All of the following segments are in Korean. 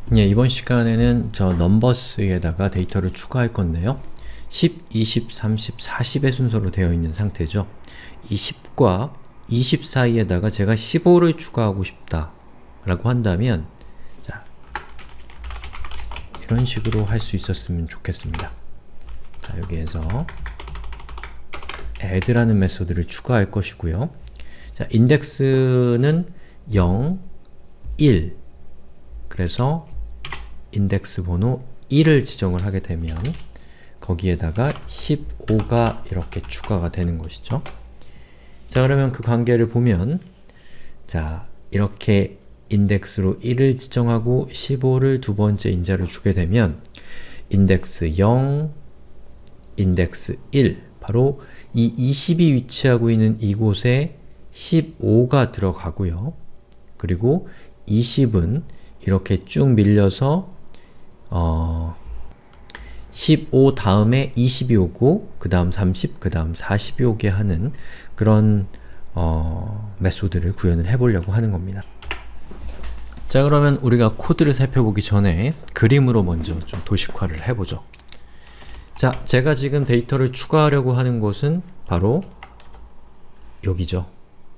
예, 이번 시간에는 저 넘버스에다가 데이터를 추가할 건데요. 10, 20, 30, 40의 순서로 되어 있는 상태죠. 이 10과 20 사이에다가 제가 15를 추가하고 싶다 라고 한다면 자, 이런 식으로 할 수 있었으면 좋겠습니다. 자, 여기에서 add라는 메소드를 추가할 것이고요. 자, 인덱스는 0, 1 그래서 인덱스 번호 1을 지정을 하게 되면 거기에다가 15가 이렇게 추가가 되는 것이죠. 자, 그러면 그 관계를 보면 자, 이렇게 인덱스로 1을 지정하고 15를 두 번째 인자를 주게 되면 인덱스 0, 인덱스 1 바로 이 20이 위치하고 있는 이곳에 15가 들어가고요. 그리고 20은 이렇게 쭉 밀려서 15 다음에 20이 오고 그 다음 30, 그 다음 40이 오게 하는 그런 메소드를 구현을 해보려고 하는 겁니다. 자, 그러면 우리가 코드를 살펴보기 전에 그림으로 먼저 좀 도식화를 해보죠. 자, 제가 지금 데이터를 추가하려고 하는 곳은 바로 여기죠.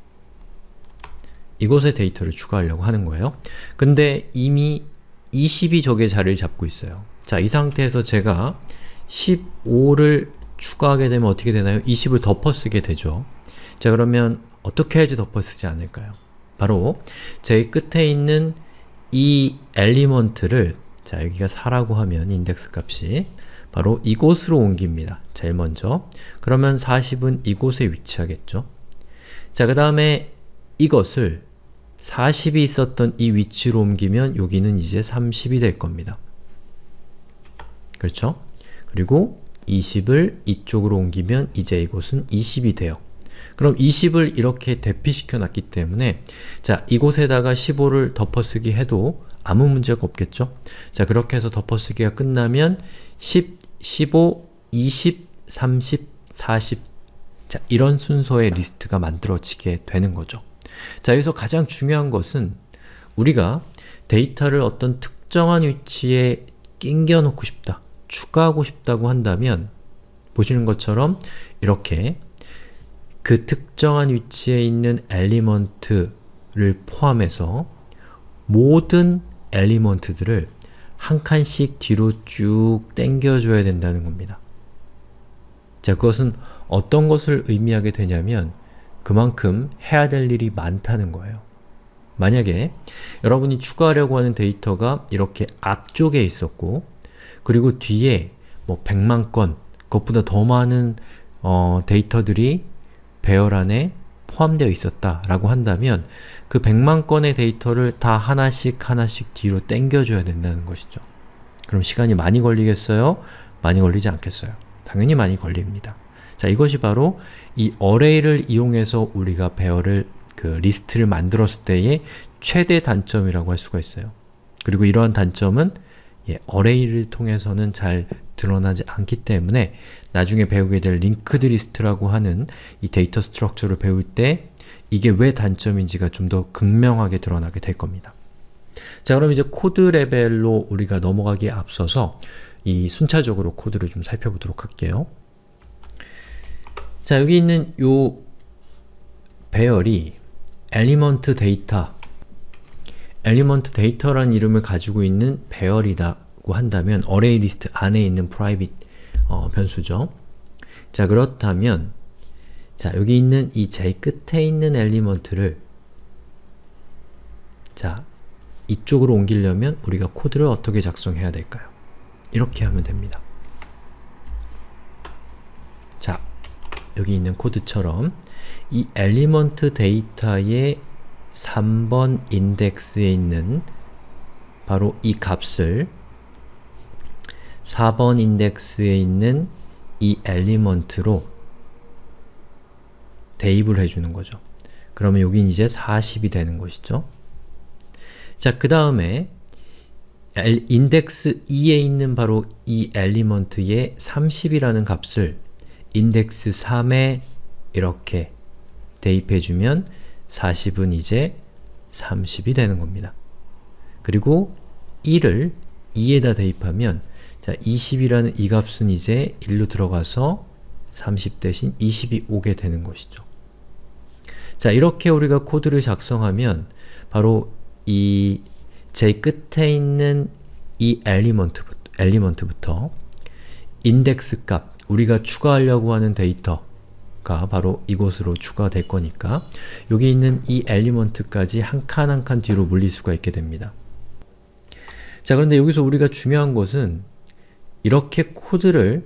이곳에 데이터를 추가하려고 하는 거예요. 근데 이미 20이 저기에 자리를 잡고 있어요. 자, 이 상태에서 제가 15를 추가하게 되면 어떻게 되나요? 20을 덮어쓰게 되죠. 자, 그러면 어떻게 해야지 덮어쓰지 않을까요? 바로 제일 끝에 있는 이 엘리먼트를 자, 여기가 4라고 하면 인덱스 값이 바로 이곳으로 옮깁니다. 제일 먼저. 그러면 40은 이곳에 위치하겠죠. 자, 그 다음에 이것을 40이 있었던 이 위치로 옮기면 여기는 이제 30이 될 겁니다. 그렇죠? 그리고 20을 이쪽으로 옮기면 이제 이곳은 20이 돼요. 그럼 20을 이렇게 대피시켜 놨기 때문에 자, 이곳에다가 15를 덮어쓰기 해도 아무 문제가 없겠죠? 자, 그렇게 해서 덮어쓰기가 끝나면 10, 15, 20, 30, 40 자, 이런 순서의 리스트가 만들어지게 되는 거죠. 자, 여기서 가장 중요한 것은 우리가 데이터를 어떤 특정한 위치에 낑겨 놓고 싶다, 추가하고 싶다고 한다면 보시는 것처럼 이렇게 그 특정한 위치에 있는 엘리먼트를 포함해서 모든 엘리먼트들을 한 칸씩 뒤로 쭉 당겨줘야 된다는 겁니다. 자, 그것은 어떤 것을 의미하게 되냐면 그만큼 해야 될 일이 많다는 거예요. 만약에 여러분이 추가하려고 하는 데이터가 이렇게 앞쪽에 있었고 그리고 뒤에 뭐 100만 건, 그것보다 더 많은 데이터들이 배열 안에 포함되어 있었다 라고 한다면 그 100만 건의 데이터를 다 하나씩 뒤로 당겨줘야 된다는 것이죠. 그럼 시간이 많이 걸리겠어요? 많이 걸리지 않겠어요? 당연히 많이 걸립니다. 자, 이것이 바로 이 어레이를 이용해서 우리가 배열을 리스트를 만들었을 때의 최대 단점이라고 할 수가 있어요. 그리고 이러한 단점은 어레이를 통해서는 잘 드러나지 않기 때문에 나중에 배우게 될 링크드 리스트라고 하는 이 데이터 스트럭처를 배울 때 이게 왜 단점인지가 좀 더 극명하게 드러나게 될 겁니다. 자, 그럼 이제 코드 레벨로 우리가 넘어가기에 앞서서 이 순차적으로 코드를 좀 살펴보도록 할게요. 자, 여기 있는 요 배열이 엘리먼트 데이터, 엘리먼트 데이터라는 이름을 가지고 있는 배열이라고 한다면 어레이 리스트 안에 있는 프라이빗 변수죠. 자, 그렇다면 자, 여기 있는 이 제일 끝에 있는 엘리먼트를 자, 이쪽으로 옮기려면 우리가 코드를 어떻게 작성해야 될까요? 이렇게 하면 됩니다. 자, 여기 있는 코드처럼 이 엘리먼트 데이터의 3번 인덱스에 있는 바로 이 값을 4번 인덱스에 있는 이 엘리먼트로 대입을 해주는 거죠. 그러면 여긴 이제 40이 되는 것이죠. 자, 그 다음에 인덱스 2에 있는 바로 이 엘리먼트의 30이라는 값을 인덱스 3에 이렇게 대입해주면 40은 이제 30이 되는 겁니다. 그리고 1을 2에다 대입하면 자 20이라는 이 값은 이제 1로 들어가서 30 대신 20이 오게 되는 것이죠. 자 이렇게 우리가 코드를 작성하면 바로 이 제일 끝에 있는 이 엘리먼트부터 인덱스 값, 우리가 추가하려고 하는 데이터가 바로 이곳으로 추가될 거니까 여기 있는 이 엘리먼트까지 한 칸 한 칸 뒤로 물릴 수가 있게 됩니다. 자 그런데 여기서 우리가 중요한 것은 이렇게 코드를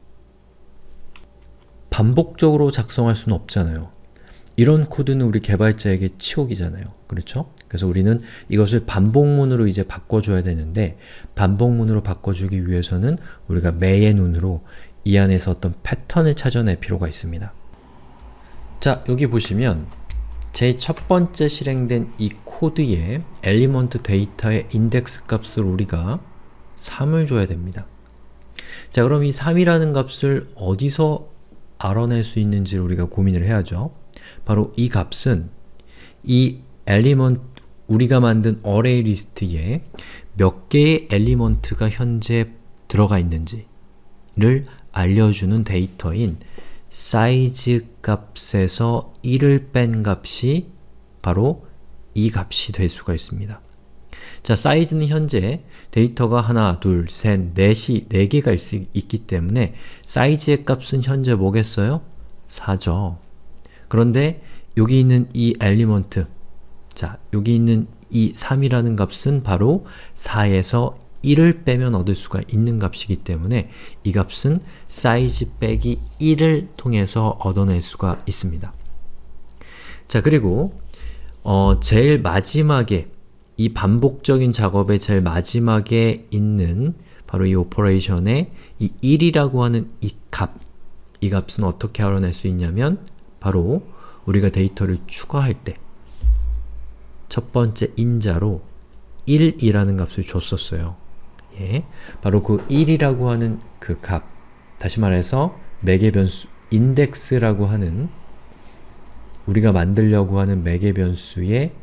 반복적으로 작성할 수는 없잖아요. 이런 코드는 우리 개발자에게 치욕이잖아요. 그렇죠? 그래서 우리는 이것을 반복문으로 이제 바꿔줘야 되는데 반복문으로 바꿔주기 위해서는 우리가 매의 눈으로 이 안에서 어떤 패턴을 찾아낼 필요가 있습니다. 자, 여기 보시면 제일 첫 번째 실행된 이 코드의 엘리먼트 데이터의 인덱스 값을 우리가 3을 줘야 됩니다. 자, 그럼 이 3이라는 값을 어디서 알아낼 수 있는지를 우리가 고민을 해야죠. 바로 이 값은 이 엘리먼트, 우리가 만든 어레이 리스트에 몇 개의 엘리먼트가 현재 들어가 있는지를 알려주는 데이터인 사이즈 값에서 1을 뺀 값이 바로 이 값이 될 수가 있습니다. 자, 사이즈는 현재 데이터가 하나, 둘, 셋, 넷이 4개가 있기 때문에 사이즈의 값은 현재 뭐겠어요? 4죠. 그런데 여기 있는 이 엘리먼트, 자, 여기 있는 이 3이라는 값은 바로 4에서 1을 빼면 얻을 수가 있는 값이기 때문에 이 값은 사이즈 빼기 1을 통해서 얻어낼 수가 있습니다. 자, 그리고 제일 마지막에 이 반복적인 작업의 제일 마지막에 있는 바로 이 오퍼레이션의 이 1이라고 하는 이 값은 어떻게 알아낼 수 있냐면 바로 우리가 데이터를 추가할 때 첫 번째 인자로 1이라는 값을 줬었어요. 예, 바로 그 1이라고 하는 그 값, 다시 말해서 매개 변수, 인덱스라고 하는 우리가 만들려고 하는 매개 변수의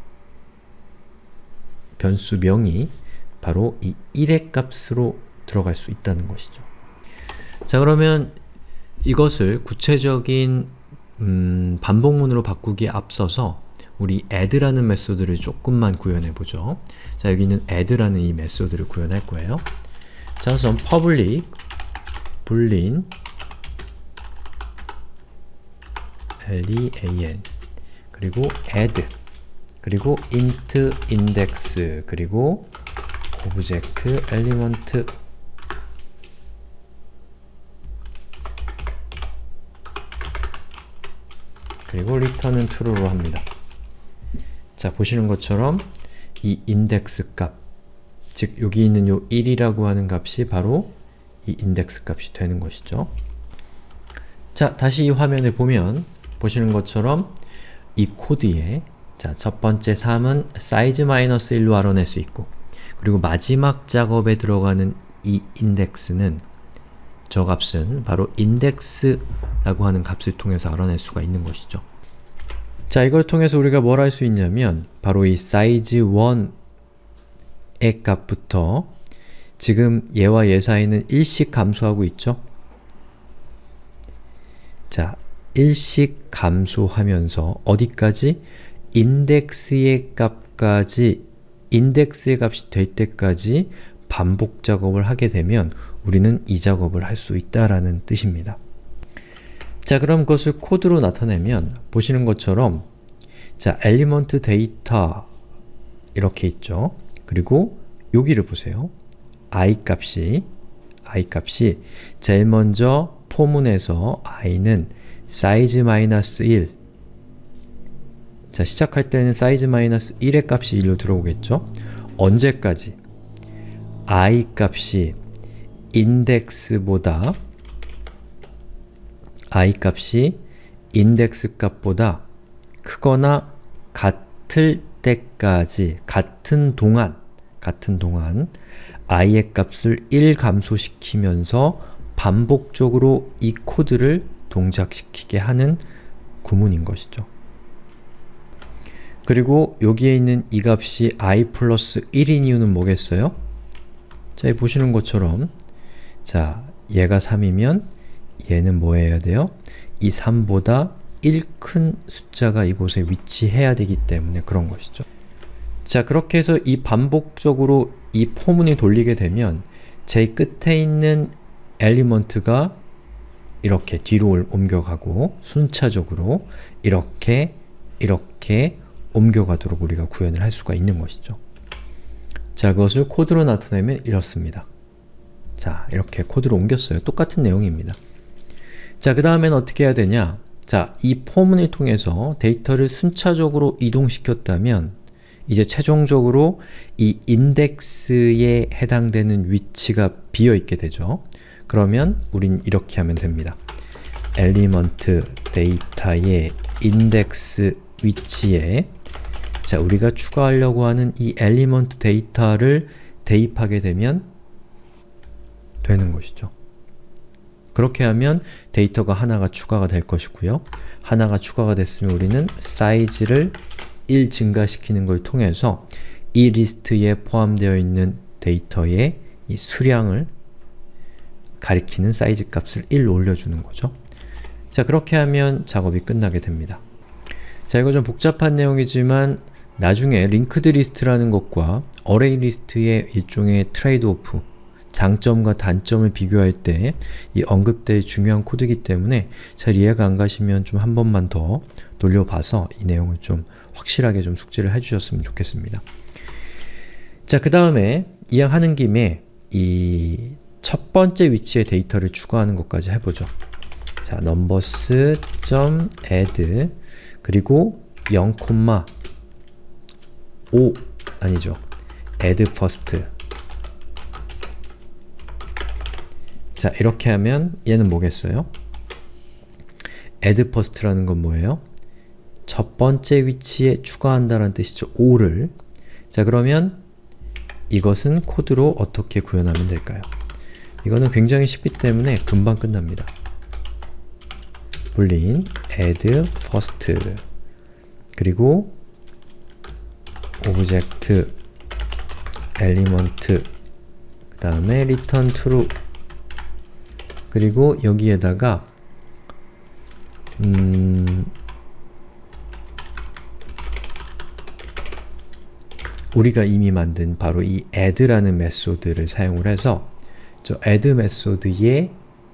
변수명이 바로 이 1의 값으로 들어갈 수 있다는 것이죠. 자, 그러면 이것을 구체적인 반복문으로 바꾸기에 앞서서 우리 add라는 메소드를 조금만 구현해 보죠. 자, 여기는 add라는 이 메소드를 구현할 거예요. 자, 우선 public boolean lean 그리고 add 그리고 int index 그리고 object element 그리고 return은 true로 합니다. 자, 보시는 것처럼 이 인덱스 값, 즉 여기 있는 요 1이라고 하는 값이 바로 이 인덱스 값이 되는 것이죠. 자, 다시 이 화면을 보면 보시는 것처럼 이 코드에 자, 첫 번째 3은 사이즈 마이너스 1로 알아낼 수 있고 그리고 마지막 작업에 들어가는 이 인덱스는 저 값은 바로 index라고 하는 값을 통해서 알아낼 수가 있는 것이죠. 자, 이걸 통해서 우리가 뭘 할 수 있냐면 바로 이 size1의 값부터 지금 얘와 얘 사이는 1씩 감소하고 있죠? 자, 1씩 감소하면서 어디까지? 인덱스의 값까지, 인덱스의 값이 될 때까지 반복 작업을 하게 되면 우리는 이 작업을 할 수 있다라는 뜻입니다. 자, 그럼 그것을 코드로 나타내면 보시는 것처럼 자, 엘리먼트 데이터 이렇게 있죠. 그리고 여기를 보세요. i 값이 제일 먼저 포문에서 i는 사이즈 마이너스 1 자, 시작할 때는 사이즈 마이너스 1의 값이 1로 들어오겠죠? 언제까지? i 값이 인덱스보다 i 값이 인덱스 값보다 크거나 같을 때까지 같은 동안 i의 값을 1 감소시키면서 반복적으로 이 코드를 동작시키게 하는 구문인 것이죠. 그리고 여기에 있는 이 값이 i 플러스 1인 이유는 뭐겠어요? 자, 여기 보시는 것처럼 자, 얘가 3이면 얘는 뭐 해야 돼요? 이 3보다 1 큰 숫자가 이곳에 위치해야 되기 때문에 그런 것이죠. 자, 그렇게 해서 이 반복적으로 이 포문이 돌리게 되면 제일 끝에 있는 엘리먼트가 이렇게 뒤로 옮겨가고 순차적으로 이렇게 옮겨가도록 우리가 구현을 할 수가 있는 것이죠. 자, 그것을 코드로 나타내면 이렇습니다. 자, 이렇게 코드로 옮겼어요. 똑같은 내용입니다. 자, 그 다음엔 어떻게 해야 되냐? 자, 이 포문을 통해서 데이터를 순차적으로 이동시켰다면 이제 최종적으로 이 인덱스에 해당되는 위치가 비어있게 되죠. 그러면 우린 이렇게 하면 됩니다. 엘리먼트 데이터의 인덱스 위치에 자, 우리가 추가하려고 하는 이 엘리먼트 데이터를 대입하게 되면 되는 것이죠. 그렇게 하면 데이터가 하나가 추가가 될 것이고요. 하나가 추가가 됐으면 우리는 사이즈를 1 증가시키는 걸 통해서 이 리스트에 포함되어 있는 데이터의 이 수량을 가리키는 사이즈 값을 1 올려주는 거죠. 자, 그렇게 하면 작업이 끝나게 됩니다. 자, 이거 좀 복잡한 내용이지만 나중에 링크드 리스트라는 것과 어레이 리스트의 일종의 트레이드 오프, 장점과 단점을 비교할 때 이 언급될 중요한 코드이기 때문에 잘 이해가 안 가시면 좀 한 번만 더 돌려봐서 이 내용을 좀 확실하게 좀 숙지를 해주셨으면 좋겠습니다. 자, 그 다음에 이왕하는 김에 이 첫 번째 위치에 데이터를 추가하는 것까지 해보죠. 자, numbers.add 그리고 0,5 아니죠. add first. 자, 이렇게 하면 얘는 뭐겠어요? add first라는 건 뭐예요? 첫 번째 위치에 추가한다는 뜻이죠. 5를. 자, 그러면 이것은 코드로 어떻게 구현하면 될까요? 이거는 굉장히 쉽기 때문에 금방 끝납니다. boolean add first 그리고 object element 그 다음에 return true 그리고 여기에다가 우리가 이미 만든 바로 이 add라는 메소드를 사용을 해서 저 add 메소드의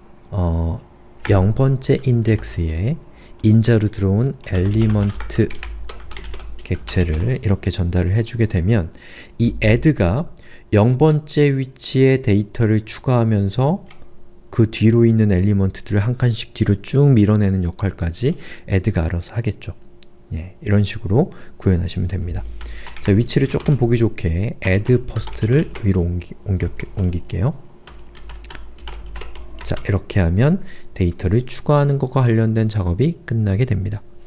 0번째 인덱스에 인자로 들어온 엘리먼트 객체를 이렇게 전달을 해주게 되면 이 add가 0번째 위치에 데이터를 추가하면서 그 뒤로 있는 엘리먼트들을 한 칸씩 뒤로 쭉 밀어내는 역할까지 add가 알아서 하겠죠. 예, 이런 식으로 구현하시면 됩니다. 자, 위치를 조금 보기 좋게 add first를 위로 옮길게요. 자, 이렇게 하면 데이터를 추가하는 것과 관련된 작업이 끝나게 됩니다.